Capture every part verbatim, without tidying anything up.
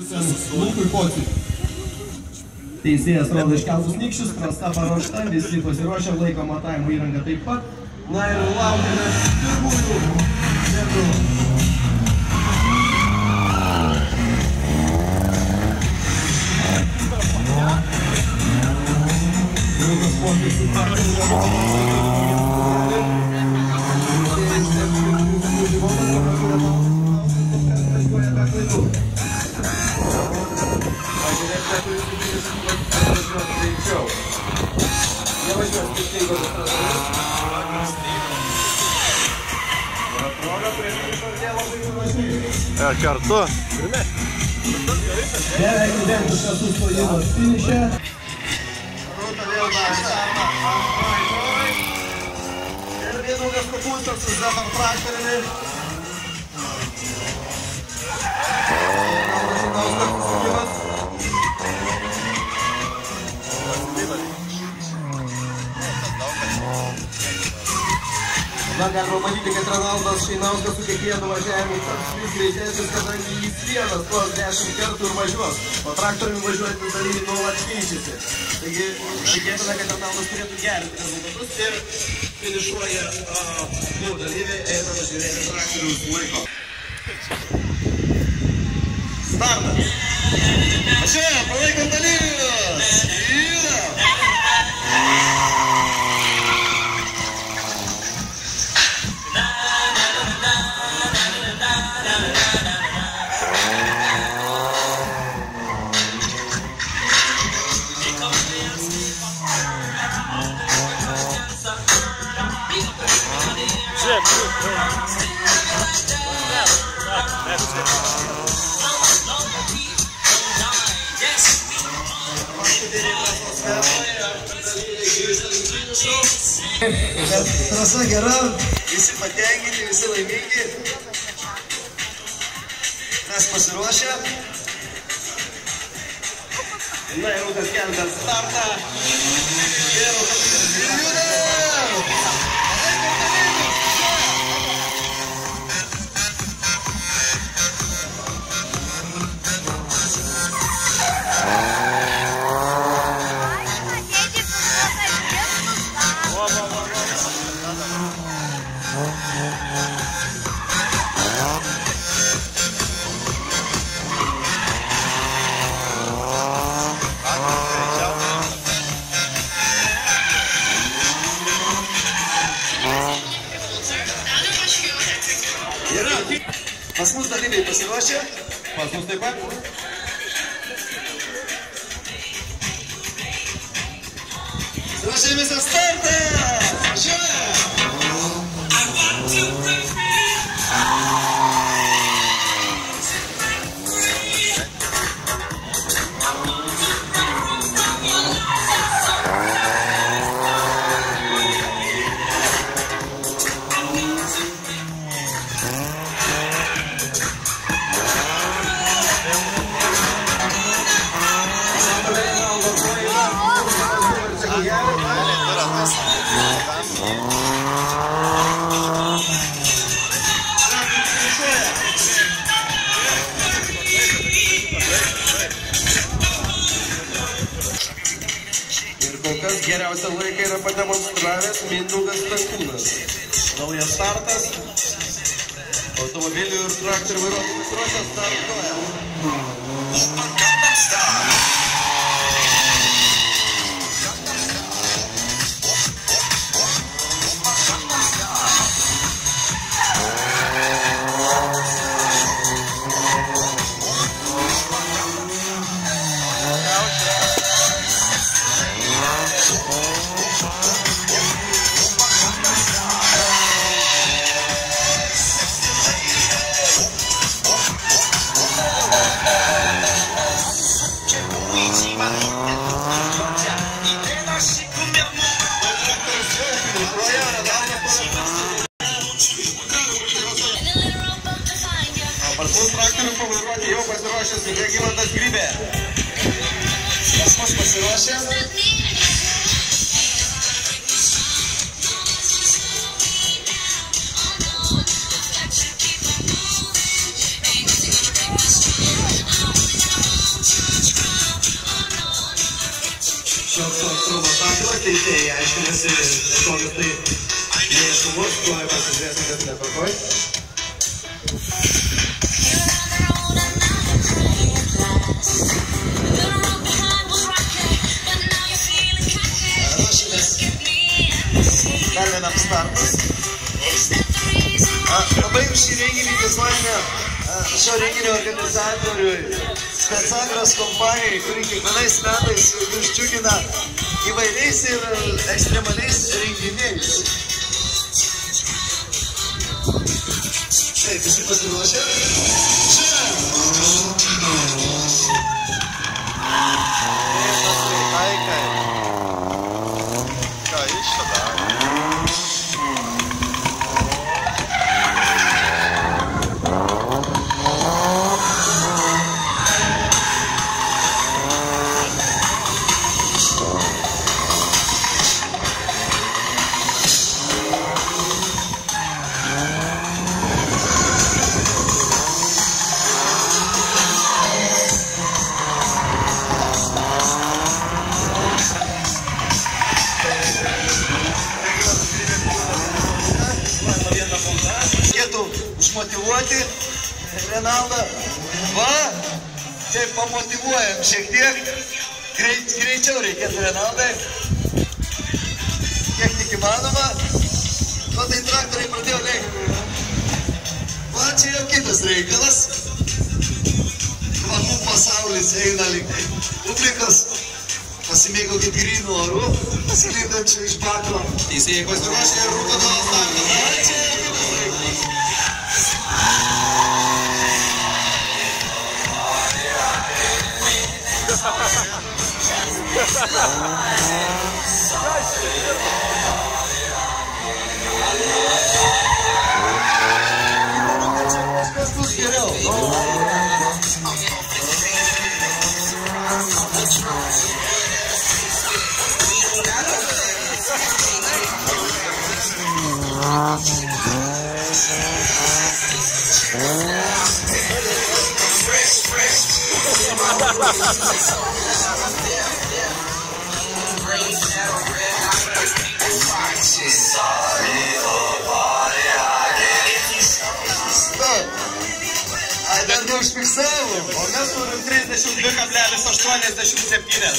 Lukui Pociui. Teisėjas rodo iškeltus nykščius, prasta paruošta, visi pasiruošę, laiko matavimo įranga taip pat. Na ir laukiame pirmųjų metrų. Lukas Pocius su Ir kartu. Beveik identiškas sustojimas finiše. Rūta vėl darė startą antroji kovai. Ir Mindaugas Kopūstas su Zephyr traktoriumi. Naudas Žitauskas susikimas. Na, galima matyti, kad Renaldas Šeinauskas su kiekvienu važiavimu taps vis greitesnis, kadangi jis vienas tuos dešimt kartų ir važiuos. O traktoriumi važiuojantys dalyviai nuolat keičiasi. Taigi, tikėtina, kad Renaldas turėtų gerinti rezultatus ir finišuoja du dalyviai, einame žiūrėti traktoriaus laiko. Startas! Važiuojam, palaikom dalyvius! Trasa gera, visi patenkinti, visi laimingi. Mes pasiruošę. Na ir Rūtas keltas startą. Ir judam! Pas mus dalyviai pasiruošę. Pas mus taip pat. Ruošiamės startą! Važiuojam! Geriausią laiką yra pademonstravęs Mindaugas Stankūnas. Naujas startas. Automobilių ir traktorių vairuotojų pasiruošę startuoja. Parsus traktorių pavairuoti jau pasiruošęs Regimantas Grybė. Pas mus pasiruošę. apžiūros teisėjai aiškinasi kažkokius tai neaiškumus, tuoj pasižiūrėsim, kas netvarkoj. Ruošimės dar vienam startas. Labai už šį renginį dėkojame šio renginio organizatoriui, Specagros kompanijai, kuri kiekvienais metais vis džiugina įvairiais ir ekstremaliais renginiais. Taip, visi pasiruošę? Taikai. Ką iš čia daro? Užmotyvuoti Renaldą. Va, taip pamotyvuojam šiek tiek. Greit, greičiau reikėtų Renaldai. Kiek tik įmanoma. Va, tai traktoriai pradėjo lėkti. Va, čia jau kitas reikalas. Kvapų pasaulis eina link publikos. Pasimėgaukit grynų orų, pasilindančių iš bakro. Teisėjai pasiruošė ir rūko nuo starto. Ačiū, kitas reikalas. Kas bus geriau? Ai, dar neužfiksavom, o mes turim trisdešimt du kablelis aštuoniasdešimt septyni.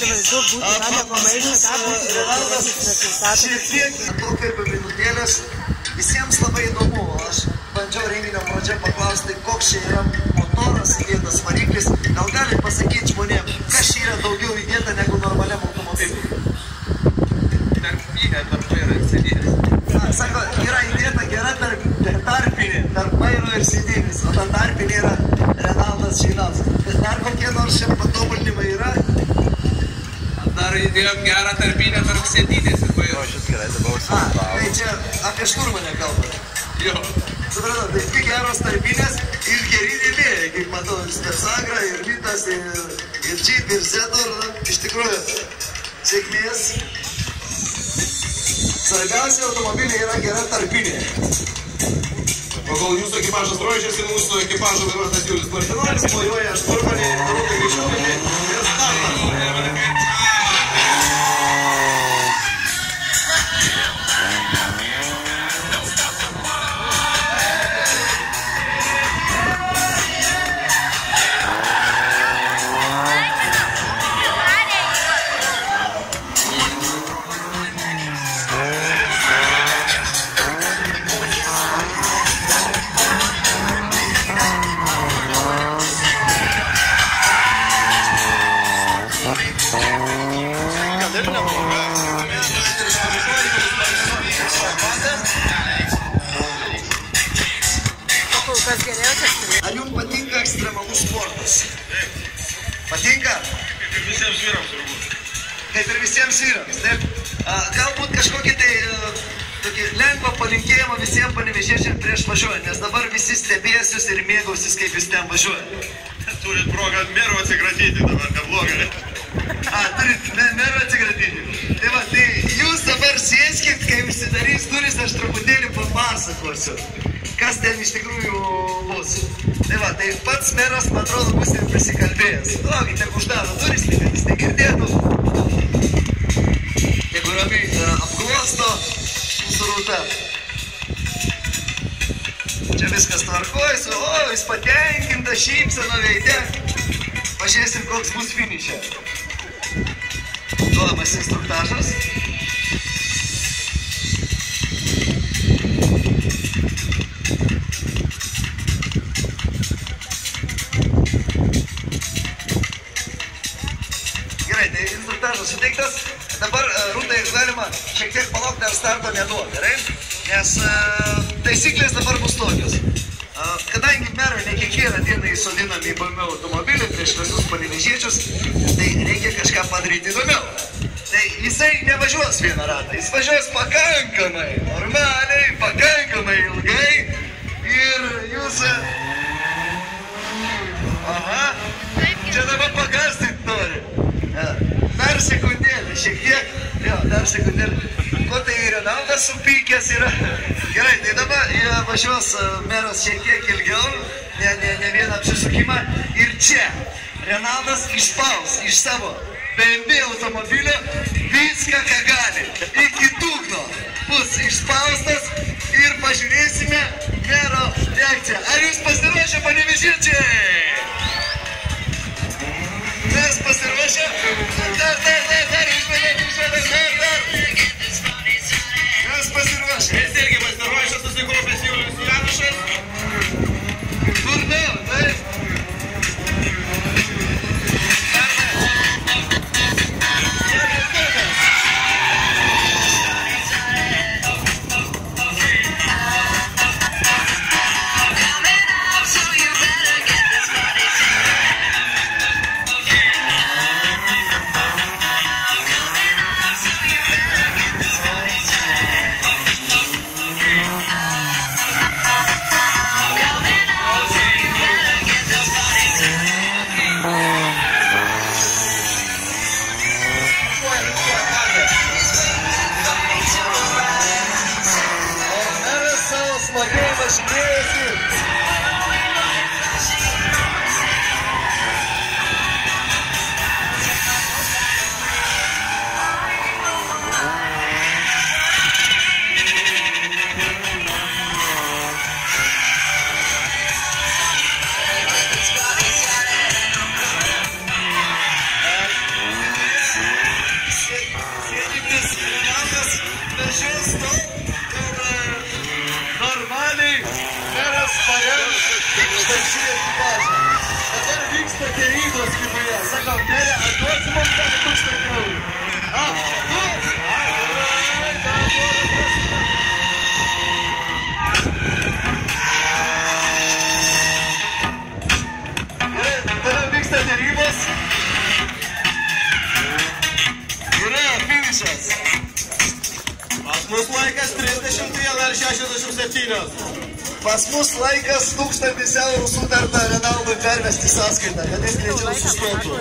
Renaldas šiek tiek pokalbio minutėlės. Visiems labai įdomu. Aš bandžiau renginio pradžią paklausti, koks čia yra motoras įdėtas variklis. Gal galit pasakyti žmonėm, kas čia yra daugiau įdėta negu normaliam automobiliui? Tarpinė, tarp vairo ir sėdynės. Sako, yra įdėta gera tarpinė, tarp vairo ir sėdynės, o ta tarpinė yra Renaldas Šeinauskas. Dar kokie nors čia patobulinimai yra? Dar įdėjom gerą tarpinę tarp sėdynės ir vairo. A, tai čia apie šturmanę kalbate. Jo. Supratau, tai tik geros tarpinės ir geri rėmėjai, kaip matau, ir Specagra, ir Vitas, ir Jeep, ir Zetor. Iš tikrųjų, sėkmės. Svarbiausia automobiliai yra gera tarpinė. Pagal jūsų ekipažas ruošiasi, mūsų ekipažo vairuotojas Julius Martinolis mojuoja šturmanį, Darukai Greičiūnaitė ir startas. Ar jums patinka ekstremalus sportas? Patinka? Kaip ir visiems vyrams turbūt. Kaip ir visiems vyrams, taip? Galbūt kažkokį tai tokį lengvą palinkėjimą visiems panevėžiečiam prieš važiuojant, nes dabar visi stebėsis ir mėgausis, kaip jūs ten važiuojat. Turit progą merų atsikratyti dabar, neblogai. A, turit merų atsikratyti. Tai va, tai jūs dabar sėskit, kai užsidarys duris, aš truputėlį papasakosiu, kas ten iš tikrųjų bus. Tai va, tai pats meras, man atrodo, bus ir prisikalbėjęs. Laukit, tiek uždaro duris, tai kad jis negirdėtų. uosto mūsų rūta. Čia viskas tvarkoj, su, o, jis patenkinta, šypsena veide. Pažiūrėsim, koks bus finiše. Duodamas instruktažas. Gerai, tai instruktažas suteiktas. Dabar rūtai galima šiek tiek palaukti, ar starto neduoti, gerai? Nes taisyklės dabar bus tokios. Kadangi merai ne kiekvieną dieną įsodinami į B M W automobilį prieš visus panevėžiečius, tai reikia kažką padaryti įdomiau. Tai jisai nevažiuos vieną ratą, jis važiuos pakankamai, normaliai, pakankamai ilgai ir jūs... Aha, čia dabar pagąsdinti nori. Dar sekundėlį, šiek tiek, jo, dar sekundėlį. Ko tai Renaldas supykęs yra? Gerai, tai dabar važiuos meras šiek tiek ilgiau, ne, ne, ne vieną apsisukimą. Ir čia Renaldas išspaus iš savo B M W automobilio viską, ką gali. Iki dugno bus išspaustas ir pažiūrėsime mero reakciją. Ar jūs pasiruošę, panevėžiečiai? Mes pasiruošę? Dar, dar, dar, dar, išvedėm, išvedėm, dar, dar. Mes pasiruošę. Mes irgi pasiruošę, susikūrupęs Julius Janušas. Kur ne, taip? Dar ne. Vienas kartas. Pas mus laikas tūkstantis eurų sutarta Renaldui pervesti sąskaitą, kad jis greičiau sustotų.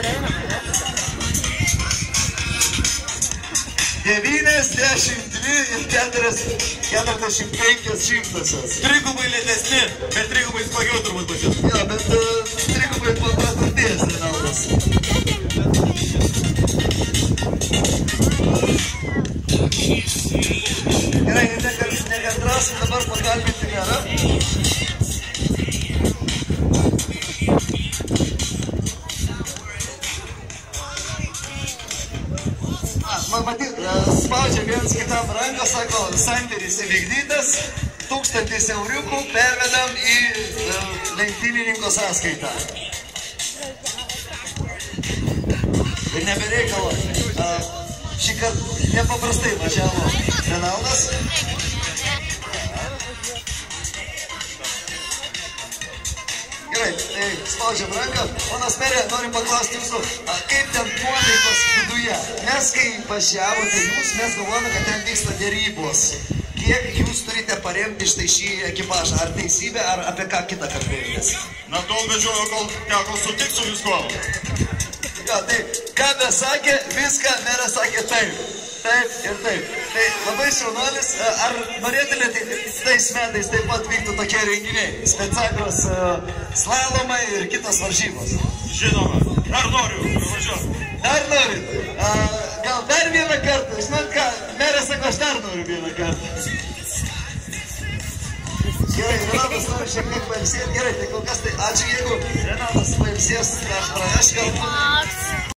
devyniasdešimt dvi ir keturiasdešimt penkios šimtosios. Trigubai lėtesni, bet trigubai smagiau turbūt pačios. Jo, bet trigubai paturtės Renaldas. Gerai, nekantrasim dabar pakalbinti merą. Matyt, spaudžia viens kitam ranką, sako, sandėris įvykdytas, tūkstantis euriukų pervedam į lenktynininko sąskaitą. Ir nebereikalo. Šį kartą nepaprastai važiavo Renaldas. Gerai, tai spaudžiam ranką. Ponas merė, norim paklausti jūsų, kaip ten nuotaikos viduje? Mes, kai važiavote jūs, mes galvojame, kad ten vyksta derybos. Kiek jūs turite paremti štai šį ekipažą? Ar teisybė, ar apie ką kitą kalbėjotės? Na, tol vedžiojo, kol teko sutikti su viskuo. Jo, tai, ką mes sakė, viską meras sakė taip. Taip ir taip. Tai labai šaunuolis, ar norėtumėte tais metais taip pat vyktų tokie renginiai? Specialios slalomai ir kitos varžybos. Žinoma, dar noriu važiuoti. Dar norit? Gal dar vieną kartą? Žinot ką, meras sako, aš dar noriu vieną kartą. Gerai, Renatas nori šiek tiek pailsėti. Gerai, tai kol kas tai ačiū, jeigu Renatas pailsės, aš praneš galbūt.